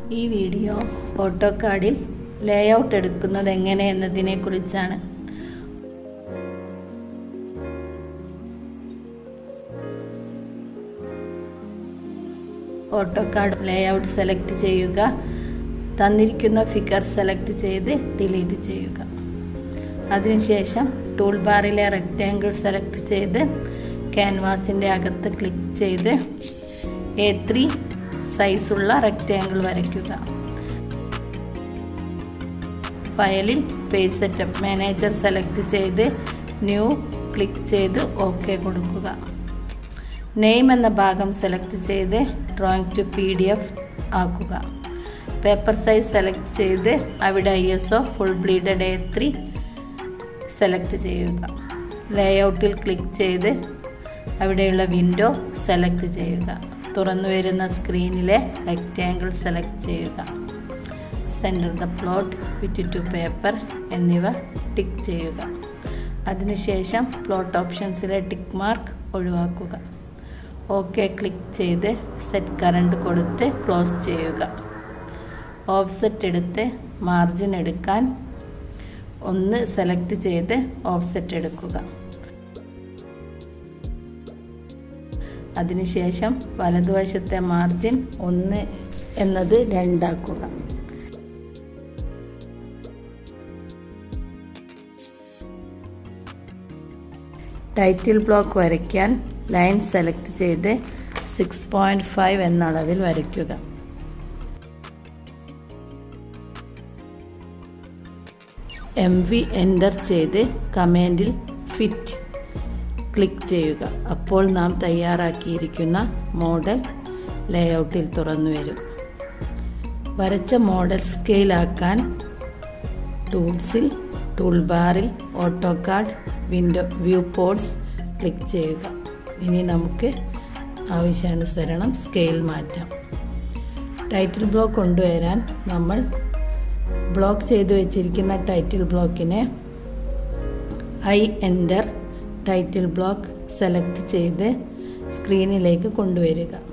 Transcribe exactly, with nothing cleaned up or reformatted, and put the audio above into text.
ഈ video ഓട്ടോകാഡിൽ layout എടുക്കുന്നത് എങ്ങനെ എന്നതിനെ കുറിച്ചാണ്. ഓട്ടോകാഡ് ലേഔട്ട് സെലക്ട് ചെയ്യുക. തന്നിരിക്കുന്ന ഫിഗർ സെലക്ട് ചെയ്ത് ഡിലീറ്റ് ചെയ്യുക. അതിനുശേഷം ടൂൾ ബാറിലെ റെക്റ്റാങ്കിൾ സെലക്ട് ചെയ്ത് ക്യാൻവാസിൻ്റെ അകത്ത് ക്ലിക്ക് ചെയ്ത് എ ത്രീ സൈസുള്ള റെക്റ്റാങ്കിൾ വരയ്ക്കുക. ഫയലിൽ പേജ് സെറ്റപ്പ് മാനേജർ സെലക്ട് ചെയ്ത് ന്യൂ ക്ലിക്ക് ചെയ്ത് ഓക്കെ കൊടുക്കുക. നെയിം എന്ന ഭാഗം സെലക്ട് ചെയ്ത് drawing to P D F ആക്കുക. പേപ്പർ സൈസ് സെലക്ട് ചെയ്ത് അവിടെ I S O full bleeded A three select ചെയ്യുക. ലേഔട്ടിൽ ക്ലിക്ക് ചെയ്ത് അവിടെയുള്ള വിൻഡോ സെലക്ട് ചെയ്യുക. തുറന്നു വരുന്ന സ്ക്രീനിലെ റെക്റ്റാങ്കിൾ സെലക്ട് ചെയ്യുക. Centre the plot fit to paper എന്നിവ ടിക്ക് ചെയ്യുക. അതിനുശേഷം പ്ലോട്ട് ഓപ്ഷൻസിലെ ടിക്ക് മാർക്ക് ഒഴിവാക്കുക. ഓക്കെ ക്ലിക്ക് ചെയ്ത് സെറ്റ് കറണ്ട് കൊടുത്ത് ക്ലോസ് ചെയ്യുക. ഓഫ്സെറ്റ് എടുത്ത് മാർജിൻ എടുക്കാൻ ഒന്ന് സെലക്ട് ചെയ്ത് ഓഫ്സെറ്റ് എടുക്കുക. അതിനുശേഷം വലതുവശത്തെ മാർജിൻ ഒന്ന് എന്നത് രണ്ടാക്കുക. ടൈറ്റിൽ ബ്ലോക്ക് വരയ്ക്കാൻ ലൈൻ സെലക്ട് ചെയ്ത് സിക്സ് പോയിന്റ് ഫൈവ് എന്ന അളവിൽ വരയ്ക്കുക. എം വി എൻ്റർ ചെയ്ത് കമാൻഡിൽ ഫിറ്റ് ക്ലിക്ക് ചെയ്യുക. അപ്പോൾ നാം തയ്യാറാക്കിയിരിക്കുന്ന മോഡൽ ലേഔട്ടിൽ തുറന്നു വരും. വരച്ച മോഡൽ സ്കെയിലാക്കാൻ ടൂൾസിൽ ടൂൾ ബാറിൽ AutoCAD window viewports click ചെയ്യുക. ഇനി നമുക്ക് ആവശ്യാനുസരണം സ്കെയിൽ മാറ്റാം. ടൈറ്റിൽ ബ്ലോക്ക് കൊണ്ടുവരാൻ നമ്മൾ ബ്ലോക്ക് ചെയ്തു വെച്ചിരിക്കുന്ന ടൈറ്റിൽ ബ്ലോക്കിനെ I enter title block select ചെയ്ത് സ്ക്രീനിലേക്ക് കൊണ്ടുവരിക.